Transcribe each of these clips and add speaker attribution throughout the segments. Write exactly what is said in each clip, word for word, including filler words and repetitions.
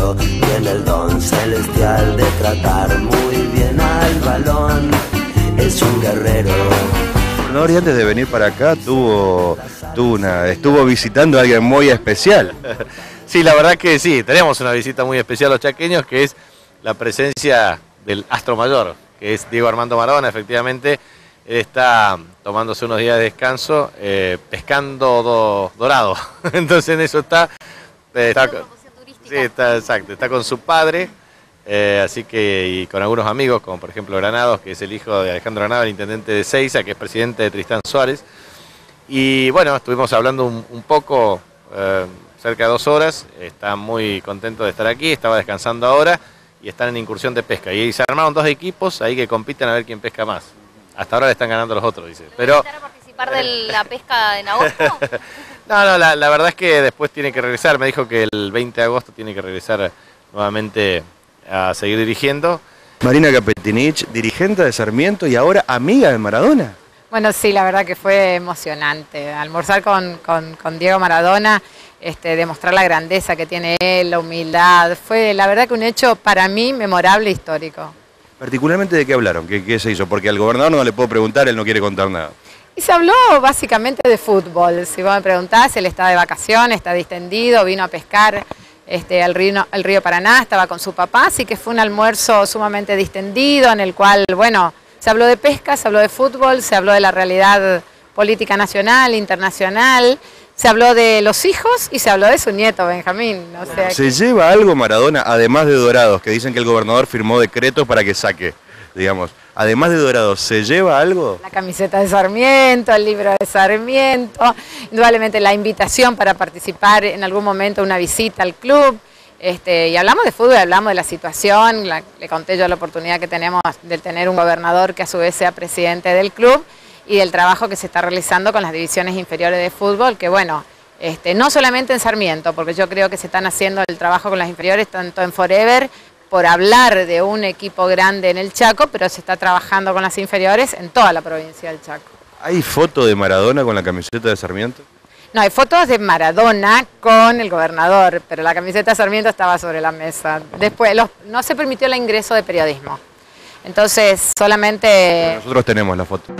Speaker 1: guerrero, tiene el don celestial de tratar muy bien al balón. Es un guerrero.
Speaker 2: Nori, antes de venir para acá, tuvo, tuvo una, estuvo visitando a alguien muy especial.
Speaker 3: Sí, la verdad que sí, tenemos una visita muy especial los chaqueños, que es la presencia del astro mayor, que es Diego Armando Maradona. Efectivamente, él está tomándose unos días de descanso, eh, pescando do, dorado. Entonces en eso está, eh, está, sí, está, exacto, está con su padre, eh, así que y con algunos amigos, como por ejemplo Granados, que es el hijo de Alejandro Granados, el intendente de Seiza, que es presidente de Tristán Suárez. Y bueno, estuvimos hablando un, un poco, eh, cerca de dos horas. Está muy contento de estar aquí, estaba descansando ahora y están en incursión de pesca. Y se armaron dos equipos ahí que compiten a ver quién pesca más. Hasta ahora le están ganando los otros, dice.
Speaker 4: Pero, ¿van a participar de la pesca en agosto?
Speaker 3: No, no, la, la verdad es que después tiene que regresar. Me dijo que el veinte de agosto tiene que regresar nuevamente a seguir dirigiendo.
Speaker 2: Marina Capetinich, dirigente de Sarmiento y ahora amiga de Maradona.
Speaker 5: Bueno, sí, la verdad que fue emocionante. Almorzar con, con, con Diego Maradona, este, demostrar la grandeza que tiene él, la humildad. Fue la verdad que un hecho para mí memorable e histórico.
Speaker 2: ¿Particularmente de qué hablaron? ¿Qué, qué se hizo? Porque al gobernador no le puedo preguntar, él no quiere contar nada.
Speaker 5: Y se habló básicamente de fútbol. Si vos me preguntás, él está de vacaciones, está distendido, vino a pescar este, al, río, al río Paraná, estaba con su papá, así que fue un almuerzo sumamente distendido en el cual, bueno, se habló de pesca, se habló de fútbol, se habló de la realidad política nacional, internacional, se habló de los hijos y se habló de su nieto, Benjamín. O sea
Speaker 2: ¿Se
Speaker 5: que...
Speaker 2: lleva algo Maradona, además de Dorados, que dicen que el gobernador firmó decretos para que saque, digamos? Además de Dorados, ¿se lleva algo?
Speaker 5: La camiseta de Sarmiento, el libro de Sarmiento, indudablemente la invitación para participar en algún momento, una visita al club. Este, y hablamos de fútbol, hablamos de la situación, la, le conté yo la oportunidad que tenemos de tener un gobernador que a su vez sea presidente del club y del trabajo que se está realizando con las divisiones inferiores de fútbol, que bueno, este, no solamente en Sarmiento, porque yo creo que se están haciendo el trabajo con las inferiores, tanto en Forever, por hablar de un equipo grande en el Chaco, pero se está trabajando con las inferiores en toda la provincia del Chaco.
Speaker 2: ¿Hay foto de Maradona con la camiseta de Sarmiento?
Speaker 5: No, hay fotos de Maradona con el gobernador, pero la camiseta de Sarmiento estaba sobre la mesa. Después, los, no se permitió el ingreso de periodismo. Entonces, solamente...
Speaker 2: Pero nosotros tenemos la foto.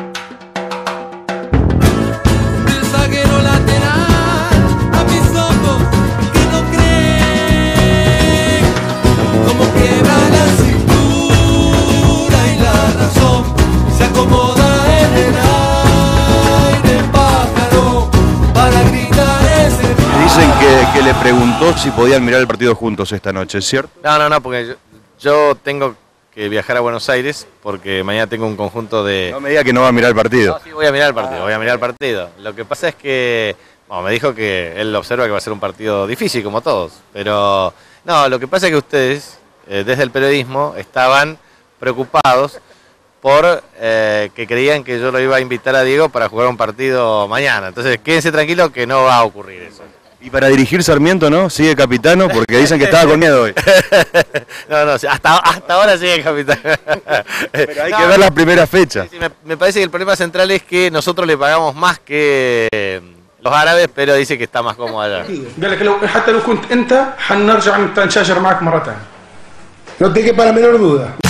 Speaker 2: Dicen que, que le preguntó si podían mirar el partido juntos esta noche, ¿es cierto?
Speaker 3: No, no, no, porque yo, yo tengo que viajar a Buenos Aires porque mañana tengo un conjunto de...
Speaker 2: No me diga que no va a mirar el partido.
Speaker 3: No, sí, voy a mirar el partido, voy a mirar el partido. Lo que pasa es que, bueno, me dijo que él observa que va a ser un partido difícil, como todos. Pero, no, lo que pasa es que ustedes, eh, desde el periodismo, estaban preocupados por eh, que creían que yo lo iba a invitar a Diego para jugar un partido mañana. Entonces, quédense tranquilos que no va a ocurrir eso.
Speaker 2: Y para dirigir Sarmiento, ¿no? Sigue capitano, porque dicen que estaba con miedo hoy.
Speaker 3: No, no, hasta, hasta ahora sigue capitano.
Speaker 2: Pero hay
Speaker 3: no,
Speaker 2: que ver las primeras fechas.
Speaker 3: Sí, sí, me, me parece que el problema central es que nosotros le pagamos más que los árabes, pero dice que está más cómodo allá.
Speaker 6: No te quepa la menor duda.